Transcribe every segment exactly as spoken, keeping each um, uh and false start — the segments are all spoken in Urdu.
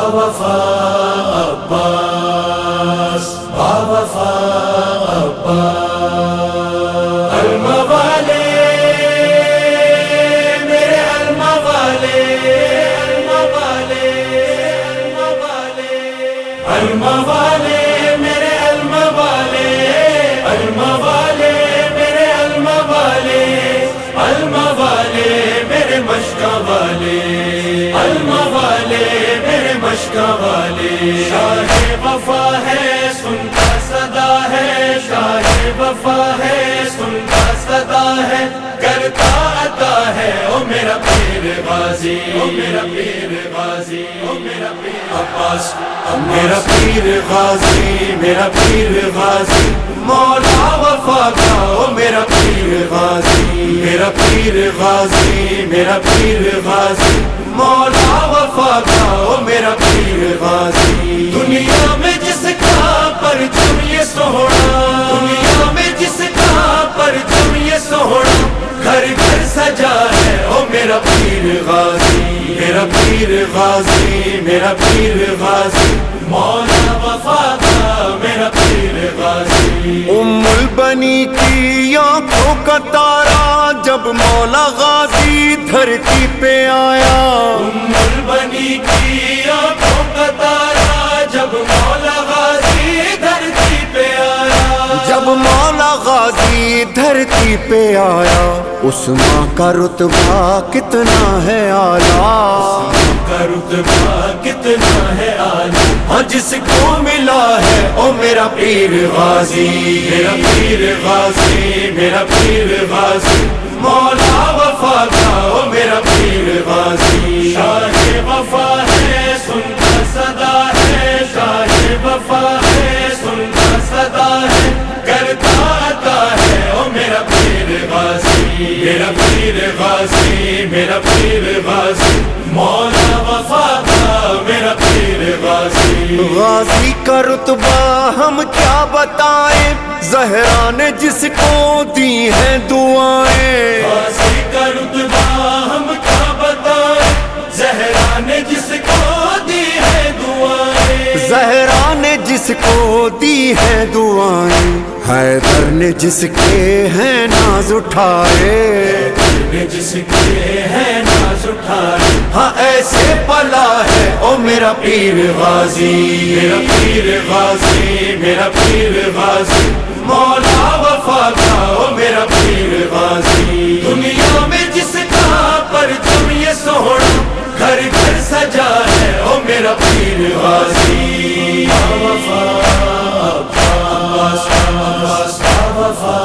باوفا عباس باوفا عباس الموالے میرے الموالے الموالے الموالے الموالے میرے الموالے الموالے میرے الموالے الموالے میرے مشکا والے الموالے میرے مشکا والے شاہ وفا ہے سنتا صدا ہے شاہ وفا ہے سنتا صدا ہے کرتا عطا ہے او میرا پیر غازی او میرا پیر غازی او میرا پیر عباس میرا پیر غازی میرا پیر غازی مولا وفا کا او میرا پیر غازی میرا پیر غازی میرا پیر غازی مولا وفا کا او میرا پیر غازی دنیا میں جس کا پرچم یہ سوہنا دنیا میں جس کا پرچم یہ سوہنا گھر گھر سجا ہے او میرا پیر غازی میرا پیر غازی میرا پیر غازی مولا وفا کا میرا پیر غازی ام البنی کی آنکھوں کا تارا جب مولا غازی دھرتی پہ آیا ام البنی کی آنکھوں کا تارا جب مولا غازی دھرتی پہ آیا جب مولا غازی دھرتی پہ آیا اس ماں کا رتبہ کتنا ہے اعلیٰ کا رتبہ کتنا ہے اعلیٰ ہاں جس کو ملا ہے او میرا پیر غازی میرا پیر غازی میرا پیر غازی مولا وفا کا او میرا پیر غازی شاہ وفا ہے سنتا صدا ہے شاہ وفا ہے سنتا صدا ہے کرتا عطا ہے او میرا پیر غازی میرا پیر غازی میرا پیر غازی مولا وفا کا میرا پیر غازی غازی کا رتبہ ہم کیا بتائیں زہرا نے جس کو دی ہیں دعائیں غازی کا رتبہ ہم کیا بتائیں زہرا نے جس کو دی ہے دعائیں زہرا نے جس کو دی ہیں دعائیں حیدر نے جس کے ہیں ناز اٹھائے نے جس کے ہیں ناز اٹھائے ہاں ایسے پلا ہے او میرا پیر غازی میرا پیر غازی میرا پیر غازی مولا وفا کا او میرا پیر غازی دنیا میں جس کا پرچم یہ سوہنا گھر گھر سجا ہے او میرا پیر غازی وفا عباس عباس وفا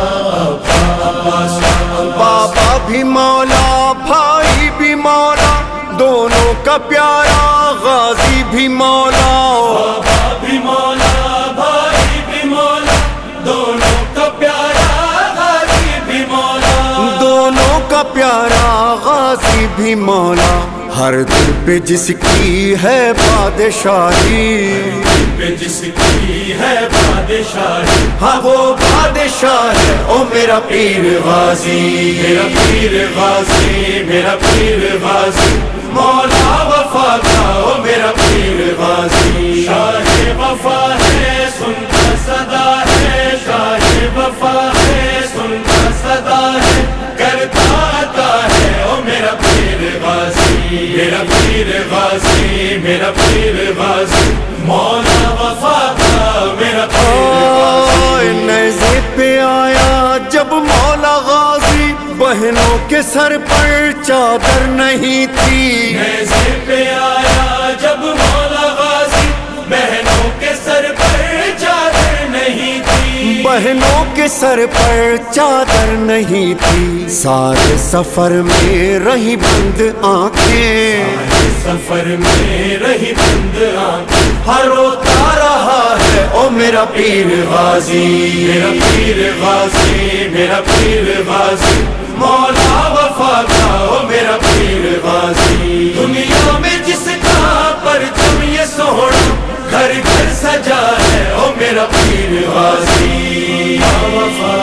عباس بابا بھی مولا بھائی بھی مولا دونوں کا پیارا غازی بھی مولا بابا بھی مولا بھائی بھی مولا دونوں کا پیارا غازی بھی مولا دونوں کا پیارا غازی بھی مولا ہر دل پہ جس کی ہے بادشاہی پہ جس کی ہے بادشاہی ہاں وہ بادشاہ ہے او میرا پیر غازی میرا پیر غازی میرا پیر غازی مولا وفا کا او میرا پیر غازی شاہ وفا ہے سنتا صدا ہے شاہ وفا ہے سنتا صدا ہے کرتا عطا ہے او میرا پیر غازی میرا پیر غازی میرا پیر غازی مولا وفا کا میرا پیر غازی نیزے پہ آیا جب مولا غازی بہنوں کے سر پر چادر نہیں تھی نیزے پہ آیا جب مولا غازی بہنوں کے سر پر چادر نہیں تھی بہنوں کے سر پر چادر نہیں تھی سارے سفر میں رہی بند آنکھیں سفر میں رہی بند آنکھیں ہر روتا رہا ہے او میرا پیر غازی میرا پیر غازی میرا پیر غازی مولا وفا کا او میرا پیر غازی دنیا میں جس کا پرچم یہ سوہنا گھر گھر سجا ہے او میرا پیر غازی وفا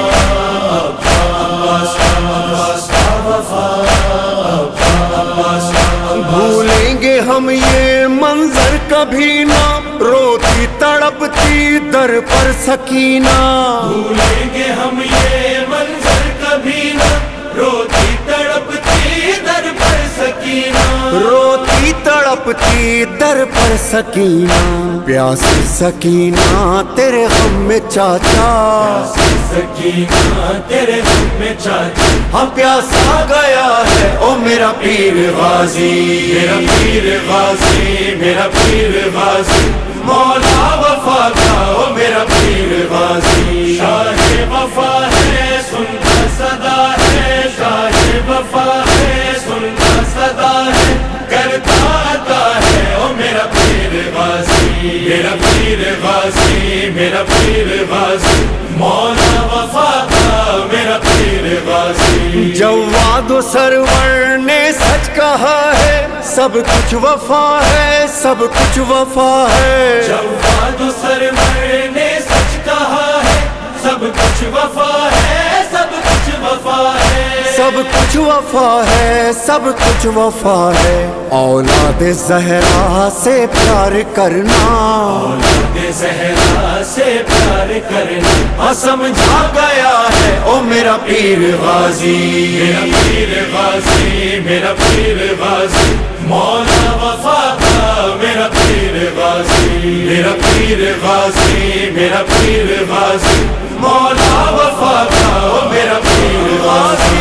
عباس عباس وفا عباس بھولیں گے ہم یہ منظر کبھی نہ، روتی تڑپتی در پر سکینہ. بھولیں گے ہم یہ منظر کبھی نہ، روتی تڑپتی در پر سکینہ. روتی تڑپتی در پر سکینہ، پیاسی سکینہ تیرے غم میں چاچا. سکینہ تیرے غم میں چاچا. ہاں پیاسا گیا ہے او میرا پیر غازی، میرا پیر غازی، میرا پیر غازی، مولا وفا کا او میرا پیر غازی. شاہ وفا ہے سنتا صدا ہے، شاہ وفا ہے سنتا صدا ہے، کرتا عطا ہے او میرا پیر غازی. میرا پیر غازی، میرا پیر غازی، مولا وفا کا میرا پیر غازی. جواد و سرور نے سچ کہا ہے، سب کچھ وفا ہے، سب کچھ وفا ہے. جواد و سرور نے سچ کہا ہے، سب کچھ وفا ہے، سب کچھ وفا ہے. سب کچھ وفا ہے، سب کچھ وفا ہے. اولاد زہرا سے پیار کرنا، اولاد زہرا سے پیار کرنا. ہاں سمجھا گیا ہے او میرا پیر غازی. میرا پیر غازی، میرا پیر غازی، مولا وفا کا میرا پیر غازی. میرا پیر غازی، میرا پیر غازی، مولا وفا کا میرا پیر غازی.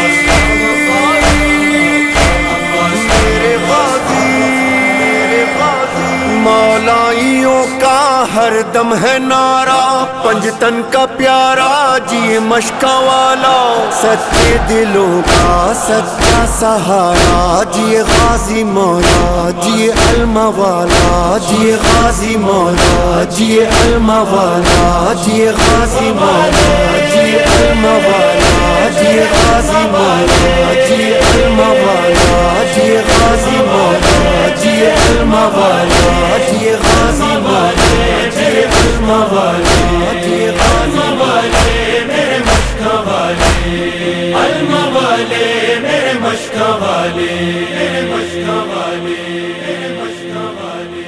مولائیوں کا ہر دم ہے نعرہ، پنجتن کا پیارا جی مشکا والا، سچے دلوں کا سچا سہارا جی غازی مولا جی علم والا، جی غازی مولا جی علم والا، جی غازی مولا جی علم والا، جی غازی مولا جی علم والا، جی غازی مولا جی علم والا، جی غازی مولا جی علم والا، جی غازی والے میرے مشکا والے، علم والے میرے مشکا والے، میرے مشکا والے، میرے مشکا والے.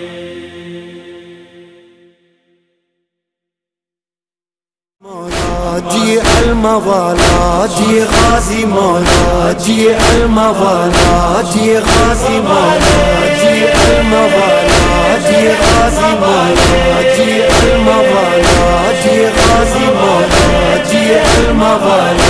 جی علم والا جی غازی مولا، جی علم والا جی غازی مولا، جی علم والا جی غازی مولا، جی علم والا جی غازی مولا، جی علم والا.